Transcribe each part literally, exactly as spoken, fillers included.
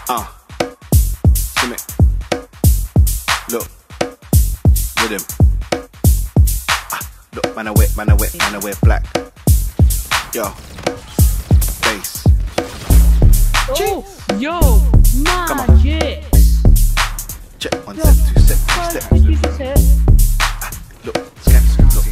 Uh, see me. Look, rhythm. Ah, look, man, I wet, man, I wet, man, I wear black. Yo, bass. Oh, yo, magic. Check one step, two step, three step. Ah, look, scan, look,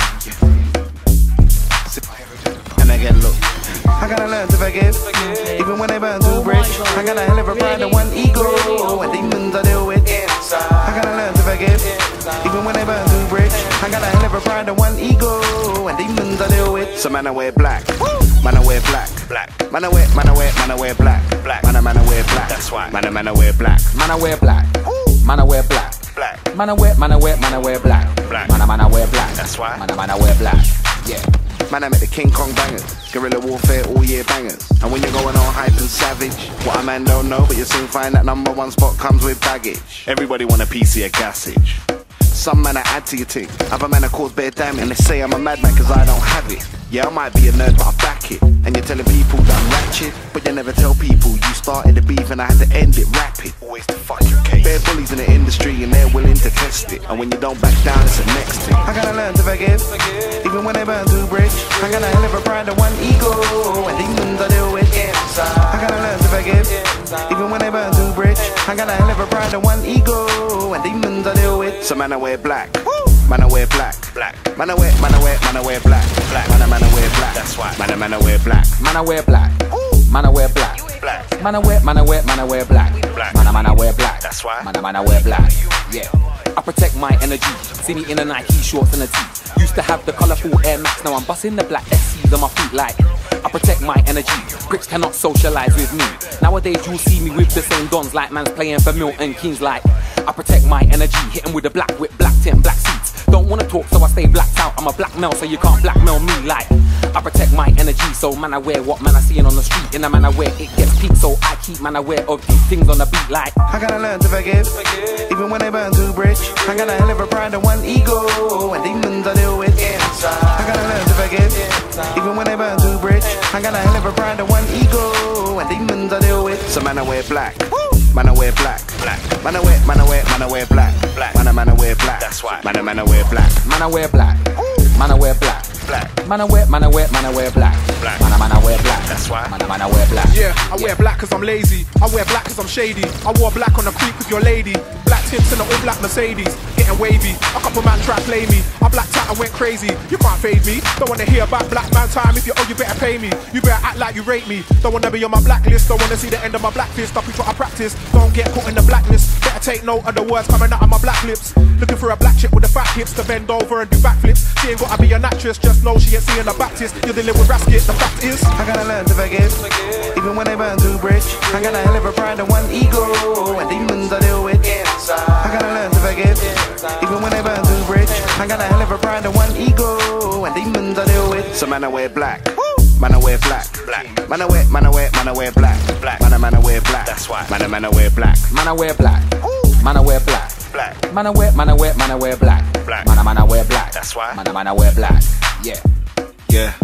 yeah. Sip. And again, look. I gotta learn to forgive, even when they burn too bridge. I got a hell of a pride and one ego, and demons I deal with. I gotta learn to forgive, even when they burn too bridge. I got a hell of a pride and one ego, and demons I deal with. So man I wear black, man I wear black, black. Man I wear, man I wear, man I wear black, black. Man I man I wear black. That's why. Man I man I wear black, man I wear black, man I wear black, black. Man I wear, man I wear, man I wear black, black. Man I man I wear black. That's why. Man I man I wear black. Yeah. Man, I met the King Kong bangers, guerrilla warfare all year bangers. And when you're going on hype and savage, what a man don't know, but you soon find that number one spot comes with baggage. Everybody want a piece of your gassage. Some man I add to your thing, other man I cause bare damage, and they say I'm a madman cause I don't have it. Yeah, I might be a nerd, but I back it. And you're telling people that I'm ratchet, but you never tell people you started the beef and I had to end it rapid. Always the fucking case. Bare bullies in the industry and they're willing to test it. And when you don't back down, it's the next thing. I gotta learn to forgive, even when they burn too bridge. I got a hell of a pride and one ego, and demons I deal with. I gotta learn to forgive, even when they burn too bridge. I got a hell of a pride and one ego, and demons I deal with. So man I wear black, man I wear black, black. Man I wear, man I wear, man I wear black, black. Man I man I wear black. That's why. Man I man I wear black, man I wear black, man I wear black, black. Man I wear, man I wear, man I wear black, black. Man I man I wear black. That's why. Man I man I wear black. Yeah. I protect my energy. See me in a Nike shorts and a tee. Used to have the colourful Air Max, now I'm busting the black S Cs on my feet like. I protect my energy. Bricks cannot socialise with me. Nowadays you'll see me with the same dons like man's playing for Milton Keynes like. I protect my energy, hitting with a black whip, black tint, black seats. Don't wanna talk so I stay blacked out. I'm a black male so you can't blackmail me like. I protect my energy, so man I wear what man I seeing on the street. In a man I wear it gets peaked, so I keep man aware of these things on the beat like. I gotta learn to forgive, even when they burn too bridge. I got a hell of a pride and one ego, and demons I deal with. I gotta learn to forgive, even when they burn too bridge. I got a hell of a pride and one ego, and demons I deal with. So man I wear black, man I wear black, black. Man I wear, man I wear, man I wear black, black. Man I man I wear black. That's why. Man I man I wear black, man I wear black, man I wear black, black. Man I wear, man I wear, man I wear black, black. Man I man I wear black. That's why. Man I man I wear black. Yeah, I wear black cause I'm lazy. I wear black cause I'm shady. I wore black on the creek with your lady. Black tips and an all black Mercedes. Getting wavy. A couple man try to play me. I blacked out and went crazy. You can't fade me. Don't wanna hear about black man time. If you owe, you better pay me. You better act like you rate me. Don't wanna be on my blacklist. Don't wanna see the end of my black fist. Stop what I practice. Don't get caught in the blackness. Better take note of the words coming out of my black lips. Looking for a black chick with the fat hips to bend over and do backflips. She ain't gotta be an actress. Just know she ain't seeing a Baptist. You're dealing with Rasket. The fact is, I gotta learn to forgive, even when they burn too bridge. I got a hell of a pride and one ego, and demons I deal with. I gotta learn to forgive, even when they burn too bridge. I got a hell of a pride and one ego, and demons I deal with. So man I wear black, man I wear black, black. Man I wear, man I wear, man I wear black, black. Man I man I wear black. That's why. Man I man I wear black, man I wear black, man I wear black, black. Man I wear, man I wear, man I wear black, black. Man I man I wear black. That's why. Man I man I wear black. Yeah. Yeah.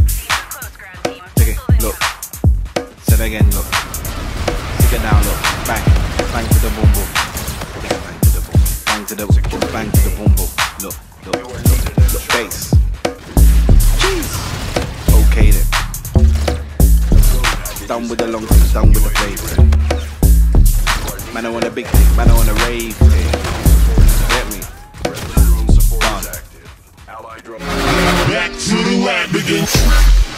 Take it, look. Say it again, look. Take it down, look. Bang. Bang to the boom boom. Yeah, bang to the boom. Bang to the bang to the boom boom. Look, look, look, look. Bass. Jeez. Okay then. Done with the long thing, done with the flavor. Man, I want a big thing, man, I want a rave thing. Get me? Done. Back to the lab again.